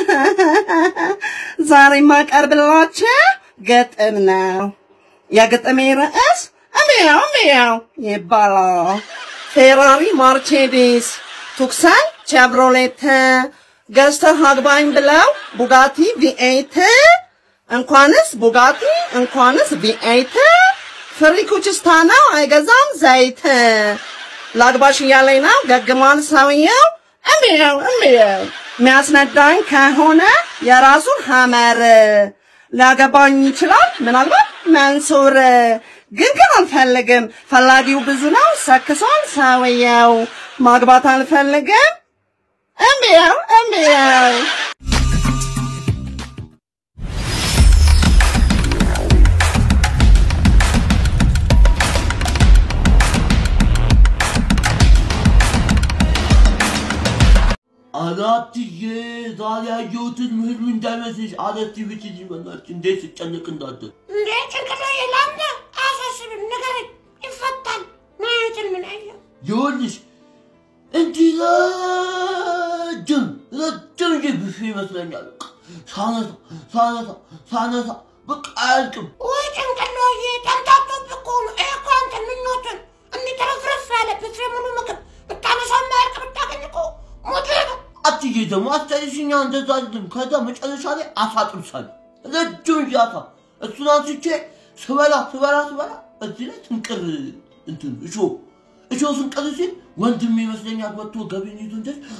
ዛሬ ማቀርብላችሁ ግጥም ነው የግጥሜ ርዕስ ሚያው ይባላል ፌራሪ ማርቼዲስ ቱክሰን ቼቭሮሌት ገዝተህ አግባኝ ብለው ቡጋቲ ቪኤት እንኳንስ ቡጋቲ እንኳንስ ቪኤት ፍሪኩችስታ ነው አይገዛም ዘይት ላግባሽ እያለኝ ነው ገግሟል ሰውየው እምቢው ሚያስነዳኝ ከሆነ የራሱን ሐመር ላገባኝ ይችላል ምናልባት መንሱር ግን አልፈልግም ፈላጊው ብዙ ነው ሰክሷል ሰውየው ማግባት አልፈልግም እምቢው አላትዬ ዛሬ ያየሁትን ህልም እንዳይመስልሽ አለቲ ብትይ በእናትሽ እንዴት ጨንቅ እንዳደ እንዴ ጭንቅላዬ ላምደ አሳስብም ንገረኝ ይፈታል ማየትን ምን አየው ይኸውልሽ እንዲህ ረጅም ብፌ ይመስለኛል ሳነሳ በቃ አያልቅም ወይ ጭንቅላዬ ተምታቶብህ እኮ ነው እኮ አንተ ምኞትን እንዲተረፍረፍ ያለ ብፌ ሙሉ ምግብ ብታነሳው ማያልቅ ብታገኝ እኮ ሞት ነው አትዬ ደግሞ አስተያየሽኛ እንደዛ አይደለም ከዛ መጨረሻ ላይ አሳጥርሳል ረጅም ጃታ እሱን አንስቼ ስበላ እዚህ ላይ ትንቅር እንትን እሾ ስንቀር ሲል ወንድም ይመስለኛል ወጥቶ ገቢን ይዞ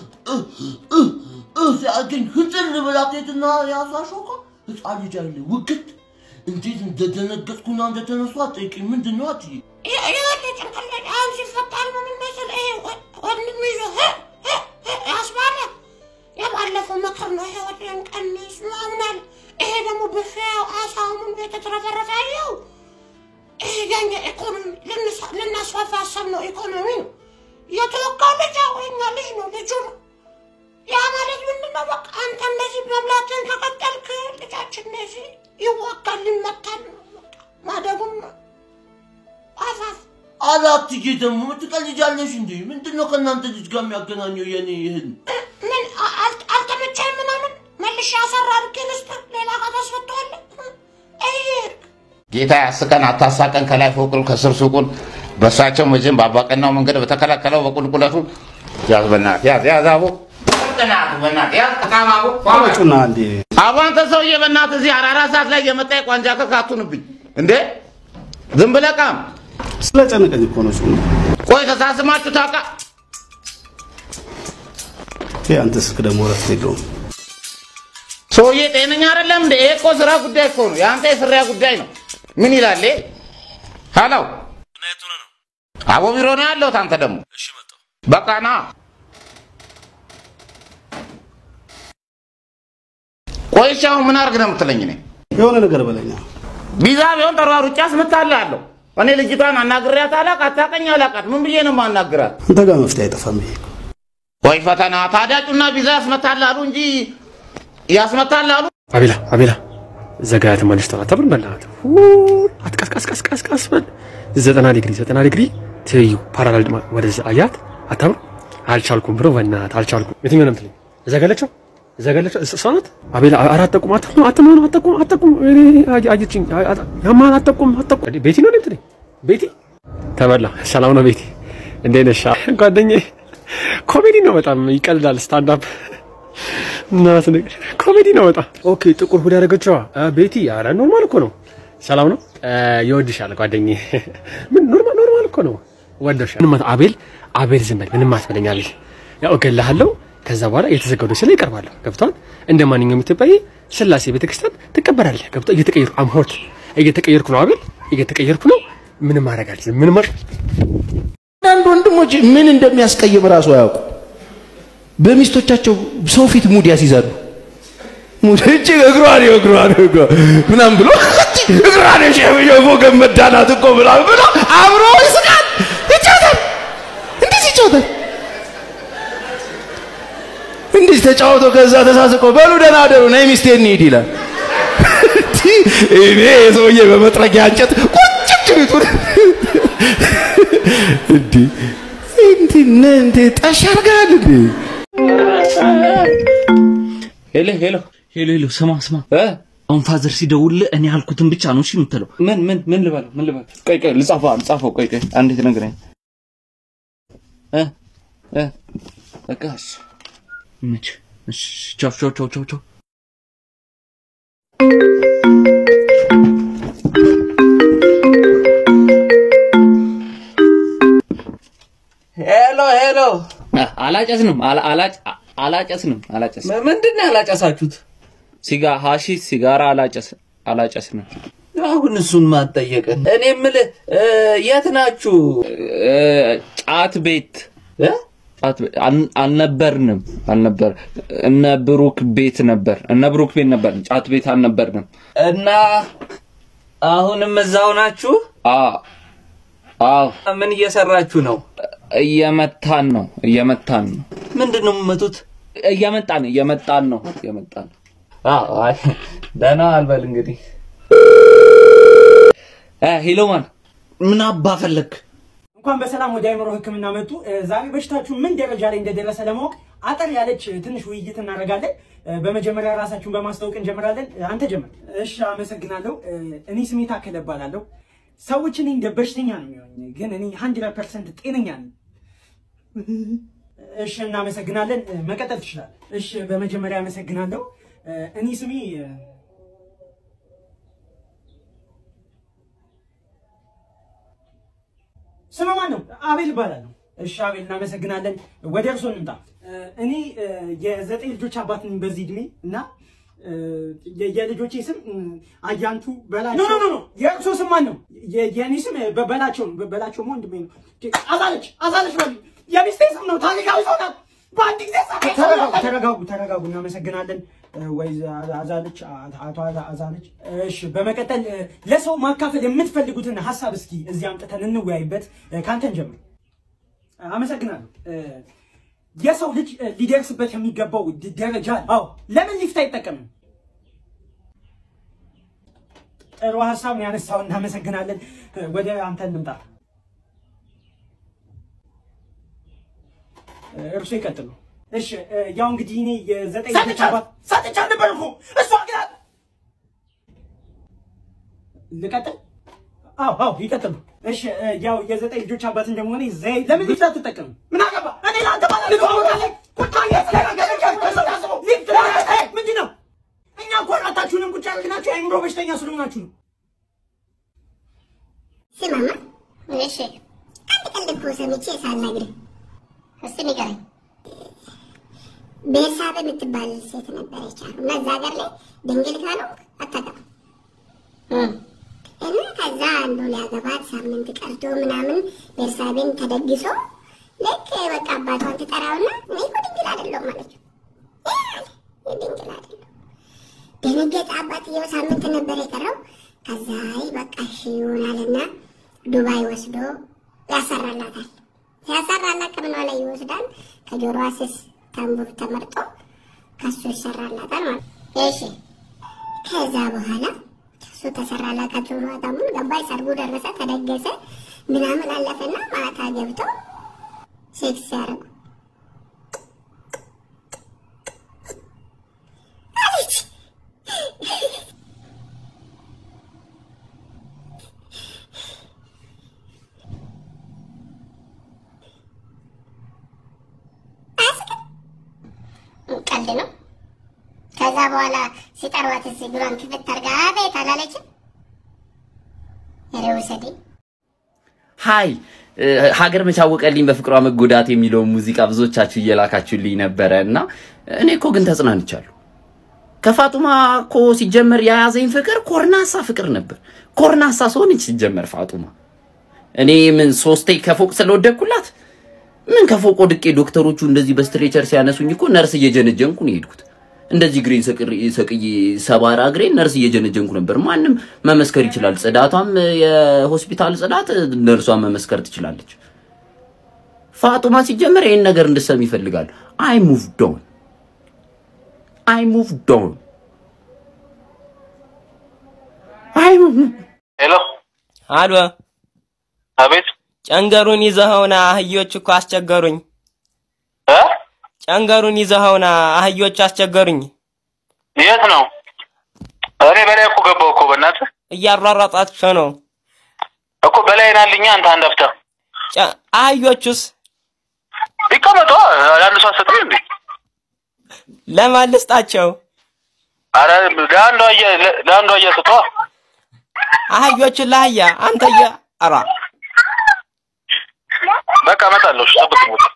ሲያገኝ ህጥር ብላቴትና ያሳሾካ ህፃን ልጅ አለ ውግት እንዴት እንደደነገጥኩና እንደተነሱ አትጠይቂኝ ምንድን ነው አትዬ ይኸውልህ ጭንቅላዬ አሁን ሲፈታል ምን መሰለህ ወንድም ይዞ ያስባለ የባለፈው መከር ነው ህይወቴን ቀንስ ምናምን ይሄ ደግሞ ብፌው አሳውም የተትረፈረፈው ይሄ የኛ ኢኮኖሚ ልናስፋፋ ያሰብነው ኢኮኖሚ ነው የተወካው ልጅ ወይኛ ልጅ ነው ልጁ ነው ያ ማለት ምንድን ነው በቃ አንተ እንደዚህ መብላትን ከቀጠልክ ልጃችን እንደዚህ ይወካል ይመታል ማደጉም አሳፍ አላትዬ ደግሞ ምትቀልጃለሽ እንዴ ምንድነው ከእናንተ ልጅ ጋር የሚያገናኘው የኔ ይህን ምን አልተመቸህም ምናምን መልሼ አሰራርክ ልስጥ ሌላ ካታስፈቷል ጌታ ያስቀን አታሳቀን ከላይ ፎቁን ከስር ሱቁን በሳቸው መጀን ባባቀናው መንገድ በተከላከለው በቁልቁለቱ ያዝበናት ያዛቡ ተናት በእናት ያዝቃማቡ ቆመጩና እንዴ አባንተ ሰውዬ በእናት እዚህ አራራ ሰዓት ላይ የመጣ ቋንጃ ከካቱንብኝ እንዴ ዝም ብለቃም ስለጨነቀኝ እኮ ነው ሱን ቆይ ተሳስማችሁ ታቃ አንተ ስልክ ደግሞ ረፍት የለውም ሰውዬ ጤነኛ አይደለም እንዴ እኮ ስራ ጉዳይ እኮ ነው ያንተ የስራ ጉዳይ ነው ምን ይላል ሃሎ ነይቱ ነው አቦ ቢሮ ነው ያለው ታንተ ደግሞ እሺ መጣው በቃ ና ቆይሻው ምን አርግ ነው የምትለኝ ነኝ የሆነ ነገር በለኛ ቢዛ ቢሆን ተሯሩጫስ ምታላለሁ እኔ ልጅቷን አናግሪያት አላቃኝ አላቃት ምን ብዬ ነው ማናግራት አንተ ጋር መፍትሄ አይጠፋም ይሄ ወይ ፈተና ታዳጩና ቢዛ ያስመታላሉ እንጂ ያስመታላሉ አቤላ ዘጋያት ማለት ተባተብን በላት አትቀስቀስ በል 90 ዲግሪ ትዩ ፓራላል ወደዛ አያት አታም አልቻልኩም ብሮ በእናት አልቻልኩም የትኛው ነው የምትለኝ ዘጋለች ሰውነት አቤላ አራጠቁም አጠቁም አየችኝ ያማን አጠቁም ቤቲ ነው የምትለኝ ቤቲ ተበላ ሰላም ነው ቤቲ እንዴት ነሽ ጓደኛዬ ኮሜዲ ነው በጣም ይቀልዳል ስታንድ አፕ ናስ ነገር ኮሜዲ ነው በጣም ኦኬ ጥቁር ሁሉ ያደረገችው ቤቲ አረ ኖርማል እኮ ነው ሰላም ነው ይወድሻል ጓደኛዬ ምን ኖርማል እኮ ነው ወደሻል አቤል ዝም በል ምንም አትበለኛለሽ ያው እገልሃለሁ ከዛ በኋላ የተዘገደው ስለ ይቀርባለሁ ገብቷል እንደማንኛውም ኢትዮጵያዊ ስላሴ ቤተክርስቲያን ተቀበራለህ ገብቷል እየተቀየርኩ አምሆት እየተቀየርኩ ነው አቤል እየተቀየርኩ ነው ምንም አረጋግጥ ምንም አንድ ወንድሞች ምን እንደሚያስቀይም ራሱ ያውቁ በሚስቶቻቸው ሰው ፊት ሙድ ያስይዛሉ ሙድ እቺ እግሯን ምናም ብሎ እግሯን ሸፈው ገመዳናት እኮ ብላው ብሎ አብሮ ይስቃል ይጫወታል እንዴ ተጫውቶ ከዛ ተሳስቆ በሉ ደህና አደሩ ነይ ሚስቴ እንሂድ ይላል እኔ ሰውዬ በመጥረጊያ እንጨት ቁጭጭሪቱ እንዴ ጠሻርጋል እንዴ ሄሎ ሄሎ ሄሎ ሄሎ ስማ አሁን ፋዘር ሲደውል እኔ ያልኩትን ብቻ ነው እሺ የምትለው ምን ልበለው ቆይ ልጻፈው ቆይ አንዴ ትነግረኝ በቃሽ መች እሺ ቻው ሄሎ አላጨስንም ምንድነው ያላጨሳችሁት? ሲጋራ አላጨስንም። አሁን እሱን ማጠየቀን እኔ የምልህ የት ናችሁ? ጫት ቤት አልነበርንም እነ ብሩክ ቤት ነበር ጫት ቤት አልነበርንም እና አሁንም እዛው ናችሁ? አዎ ምን እየሰራችሁ ነው? እየመታን ነው ምንድነው የምትመቱት? እየመጣን ነው አይ ደህና አልበል እንግዲህ ሄሎማን ምን አባ ፈለክ? እንኳን በሰላም ወደ አይምሮ ህክምና መጡ። ዛሬ በሽታችሁ ምን ደረጃ ላይ እንደደረሰ ለማወቅ አጠር ያለች ትንሽ ውይይት እናደርጋለን። በመጀመሪያ ራሳችሁን በማስተዋወቅ እንጀምራለን። አንተ ጀምር። እሺ አመሰግናለሁ። እኔ ስሜት አከለ እባላለሁ። ሰዎች እኔ እንደ በሽተኛ ነው የሚሆነኝ፣ ግን እኔ 100% ጤነኛ ነኝ። እሺ እናመሰግናለን። መቀጠል ትችላለህ። እሺ በመጀመሪያ አመሰግናለሁ። እኔ ስሜ ማን ነው? አቤል እባላለሁ። እሺ አቤል እናመሰግናለን። ወደ እርሶ እንምጣ። እኔ የ9 ልጆች አባት ነኝ በዚህ እድሜ እና የልጆቼ ስም አያንቱ በላቸው። ኖ የእርሶ ስም ማን ነው? የኔ ስም በላቸው ወንድሜ ነው። አዛለች ማለት የሚስቴ ስም ነው። ታሪካዊ ሰው ናት። በአንድ ጊዜ ተረጋጉ። እናመሰግናለን። ወይ አዛለች አቶ አዛለች። እሺ በመቀጠል ለሰው ማካፈል የምትፈልጉትን ሐሳብ እስኪ እዚህ አምጥተን እንወያይበት። ካንተን ጀምር። አመሰግናለሁ። የሰው ልጅ ሊደርስበት የሚገባው ደረጃ አዎ ለምን ሊፍት አይጠቀምም? ጥሩ ሐሳብ ነው ያነሳው። እናመሰግናለን። ወደ አንተ እንምጣ። እርሱ ይቀጥሉ። እሺ ያው እንግዲህ እኔ የ9 ልጆች አባት ሰጥቻለሁ ነበርኩ። እሷ ግን ልቀጥል? አዎ ይቀጥሉ። እሺ ያው የ9 ልጆች አባት እንደመሆነ ለምን ሊፍት አትጠቀምም? ምን አገባ? እኔ ላንተ ማለት ምንድን ነው? እኛ እኮ አራታችሁንም ቁጭ አድርገናችሁ የአእምሮ በሽተኛ ስለሆናችሁ ነው። ስማማ እሺ አንድ ቀን እኮ ሰምቼ ሳልነግርህ እስቲ ንገረኝ። ቤርሳቤ የምትባል ሴት ነበረች አሉ እና እዛ ሀገር ላይ ድንግል ካልሆንክ አታገባም እና ከዛ አንዱ ሊያገባት ሳምንት ቀርቶ ምናምን ቤርሳቤን ተደግሶ ልክ በቃ አባቷን ትጠራውና እኔ እኮ ድንግል አይደለሁም አለችው። ድንግል አይደለሁም ደነገጠ። አባትየው ሳምንት ነበር የቀረው። ከዛ በቃ እሺ ይሆናልና ዱባይ ወስዶ ያሰራላታል። ሲያሰራላት ከምኗ ላይ ይወስዳል። ከጆሮዋ ስስ ታንቡር ተመርጦ ከሱ ይሰራላታል ማለት እሺ። ከዛ በኋላ እሱ ተሰራላት ከጆሮዋ ታንቡር ገባይ። ሰርጉ ደረሰ፣ ተደገሰ፣ ምናምን አለፈና ማታ ገብተው ሴክስ ያደርጉ አለች። ቀልድ ነው። ከዛ በኋላ ሲጠሯት እግሯን ክፍት አድርጋ አቤት አላለችም። ረውሰዲ ሃይ ሀገር መቻወቀልኝ በፍቅሯ መጎዳት የሚለው ሙዚቃ ብዙዎቻችሁ እየላካችሁልኝ ነበረ እና እኔ እኮ ግን ተጽናንቻለሁ። ከፋጡማ እኮ ሲጀመር ያያዘኝ ፍቅር ኮርናሳ ፍቅር ነበር። ኮርናሳ ሆነች ሲጀመር ፋጡማ። እኔ ምን ሶስቴ ከፎቅ ስለወደኩላት ምን ከፎቅ ወድቄ ዶክተሮቹ እንደዚህ በስትሬቸር ሲያነሱኝ እኮ ነርስ እየጀነጀንኩ ነው የሄድኩት። እንደዚህ ግሬን ሰቅዬ ሰባራ ግሬን ነርስ እየጀነጀንኩ ነበር። ማንም መመስከር ይችላል። ጽዳቷም የሆስፒታል ጽዳት ነርሷ መመስከር ትችላለች። ፋጡማ ሲጀመር ይሄን ነገር እንድሰም ይፈልጋል። I moved on. ሄሎ አሎ አቤት ጨንገሩን ይዘኸውና አህዮች እኮ አስቸገሩኝ። ጨንገሩን ይዘኸውና አህዮች አስቸገሩኝ። የት ነው? እኔ በላይ እኮ ገባሁ እኮ በእናትህ እያሯሯጣችሁ ነው እኮ በላይ ናልኛ አንተ አንዳፍታ አህዮቹስ ይቀመጡ አንድ ሰው ሰጥቶ እንዴ ለማልስጣቸው አረ ዳንዶ እየሰጠ አህዮቹ ለአህያ አንተ አራ በቃ መጣለሁ ጠብቅ